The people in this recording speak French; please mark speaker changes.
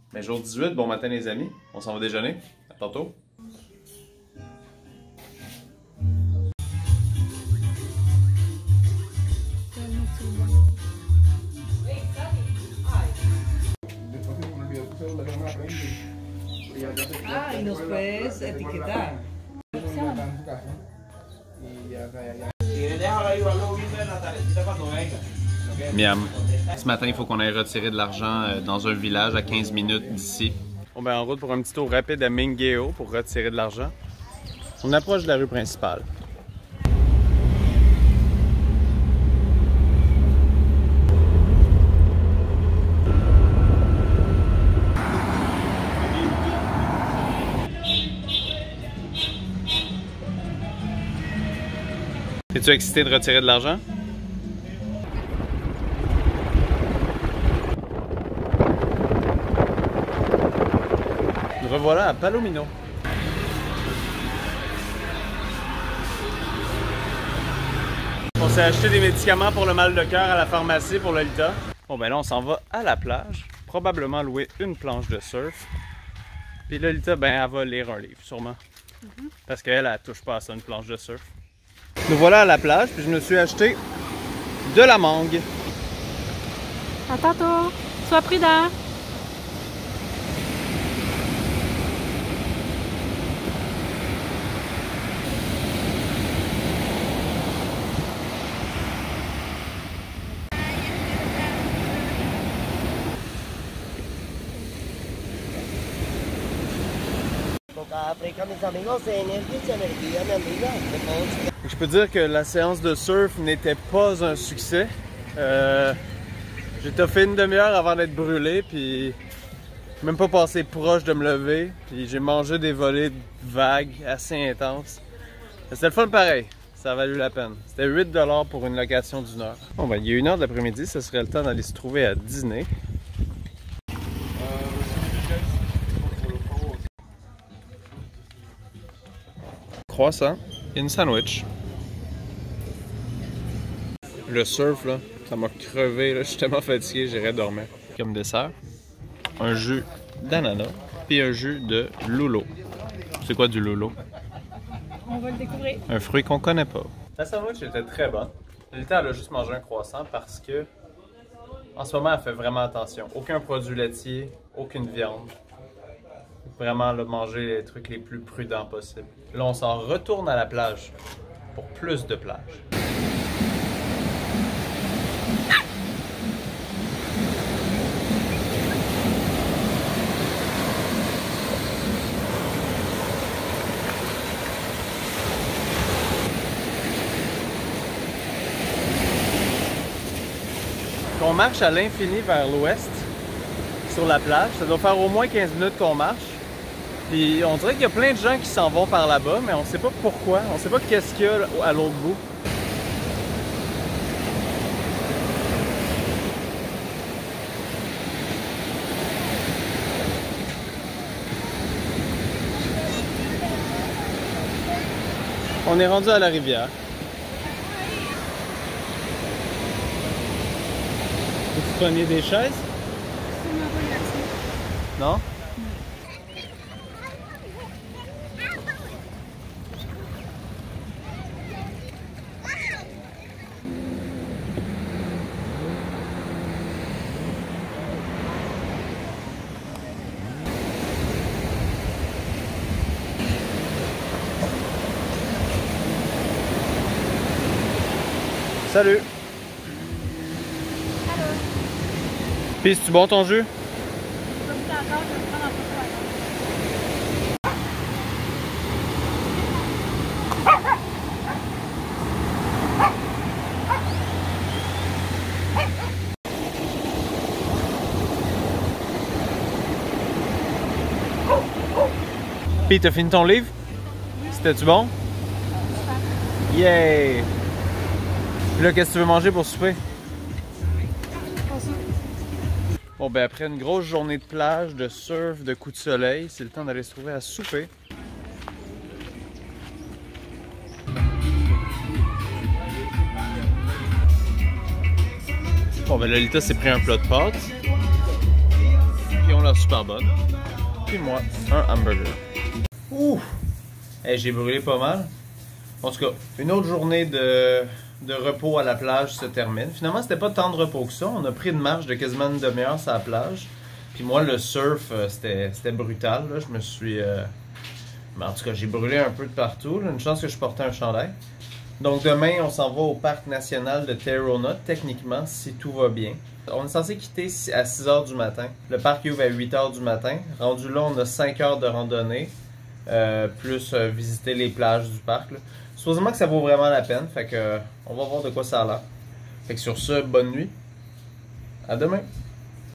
Speaker 1: Mais jour 18, bon matin les amis. On s'en va déjeuner. À tantôt.
Speaker 2: Ah, y nos puedes etiquetar.
Speaker 1: Miam. Ce matin, il faut qu'on aille retirer de l'argent dans un village à 15 minutes d'ici. On est en route pour un petit tour rapide à Mingueo pour retirer de l'argent. On approche de la rue principale. Es-tu excité de retirer de l'argent? Nous revoilà à Palomino. On s'est acheté des médicaments pour le mal de cœur à la pharmacie pour Lolita. Bon ben là on s'en va à la plage, probablement louer une planche de surf. Puis Lolita, ben elle va lire un livre sûrement. Parce qu'elle, elle touche pas à ça, une planche de surf. Nous voilà à la plage, puis je me suis acheté de la mangue.
Speaker 3: À tantôt. Sois prudent.
Speaker 1: Je peux dire que la séance de surf n'était pas un succès. J'ai toffé une demi-heure avant d'être brûlé, puis même pas passé proche de me lever. Puis j'ai mangé des volées de vagues assez intenses. C'était le fun pareil, ça a valu la peine. C'était 8 $ pour une location d'1 heure. Bon ben, il y a 1 heure de l'après-midi, ce serait le temps d'aller se trouver à dîner. Croissant et une sandwich. Le surf, là, ça m'a crevé, là. Je suis tellement fatigué, j'irai dormir. Comme dessert, un jus d'ananas puis un jus de loulo. C'est quoi du loulo?
Speaker 3: On va le découvrir.
Speaker 1: Un fruit qu'on connaît pas. La sandwich était très bonne. Lolita, elle a juste mangé un croissant parce que en ce moment, elle fait vraiment attention. Aucun produit laitier, aucune viande. Vraiment là, manger les trucs les plus prudents possibles. Là, on s'en retourne à la plage pour plus de plage. On marche à l'infini vers l'ouest sur la plage. Ça doit faire au moins 15 minutes qu'on marche. Puis on dirait qu'il y a plein de gens qui s'en vont par là-bas, mais on sait pas pourquoi. On sait pas qu'est-ce qu'il y a à l'autre bout. On est rendu à la rivière. Vous preniez des chaises? Non? Salut!
Speaker 3: Allô?
Speaker 1: Puis, c'est-tu bon ton jus?
Speaker 3: Je vais goûter encore, je vais prendre un peu de
Speaker 1: Puis, t'as fini ton livre? C'était-tu bon? Yay! Puis là, qu'est-ce que tu veux manger pour souper? Bon, ben après une grosse journée de plage, de surf, de coups de soleil, c'est le temps d'aller se trouver à souper. Bon, ben Lolita s'est pris un plat de pâtes. Puis on l'air super bonne. Puis moi, un hamburger. Ouh! Hey, j'ai brûlé pas mal. En tout cas, une autre journée de repos à la plage se termine. Finalement, c'était pas tant de repos que ça. On a pris une marche de quasiment une demi-heure sur la plage. Puis moi, le surf, c'était brutal. Là. Je me suis... Mais en tout cas, j'ai brûlé un peu de partout. Là. Une chance que je portais un chandail. Donc demain, on s'en va au parc national de Tayrona, techniquement, si tout va bien. On est censé quitter à 6 h du matin. Le parc ouvre à 8 h du matin. Rendu là, on a 5 heures de randonnée, plus visiter les plages du parc. Là. Supposément que ça vaut vraiment la peine, fait que on va voir de quoi ça a l'air. Fait que sur ce, bonne nuit. À demain!